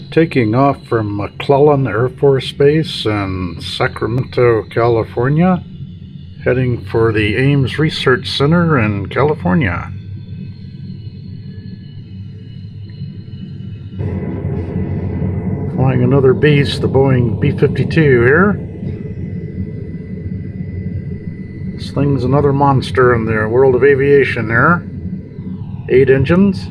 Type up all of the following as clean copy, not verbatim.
Taking off from Cllellan Air Force Base in Sacramento, California, heading for the Ames Research Center in California. Flying another beast, the Boeing B-52 here. This thing's another monster in the world of aviation there. 8 engines.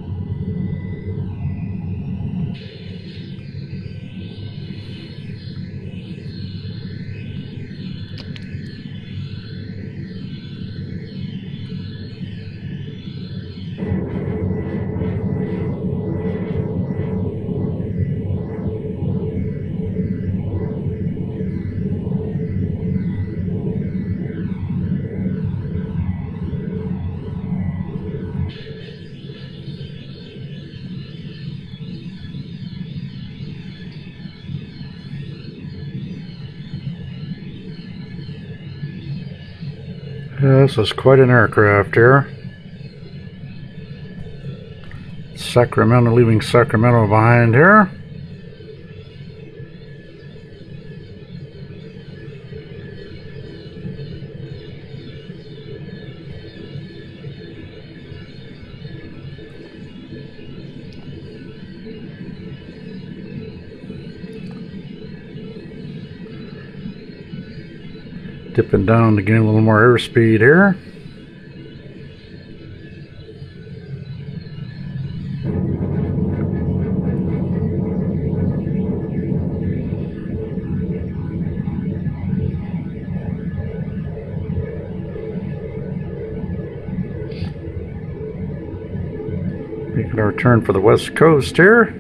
This is quite an aircraft here. Sacramento, leaving Sacramento behind here. Dipping down to gain a little more airspeed here. Making our turn for the west coast here.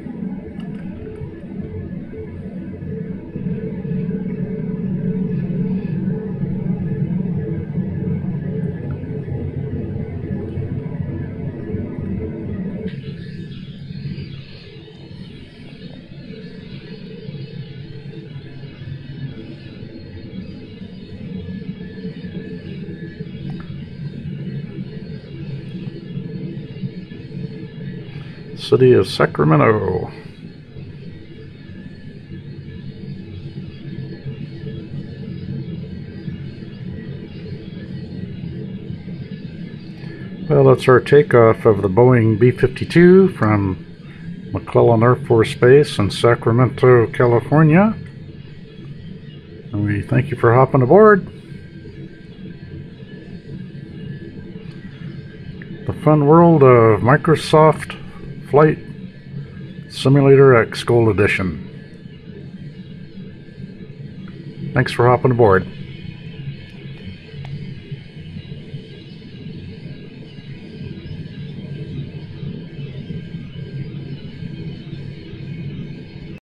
City of Sacramento. Well, that's our takeoff of the Boeing B-52 from Cllellan Air Force Base in Sacramento, California. And we thank you for hopping aboard. The fun world of Microsoft Flight Simulator X Gold Edition. Thanks for hopping aboard.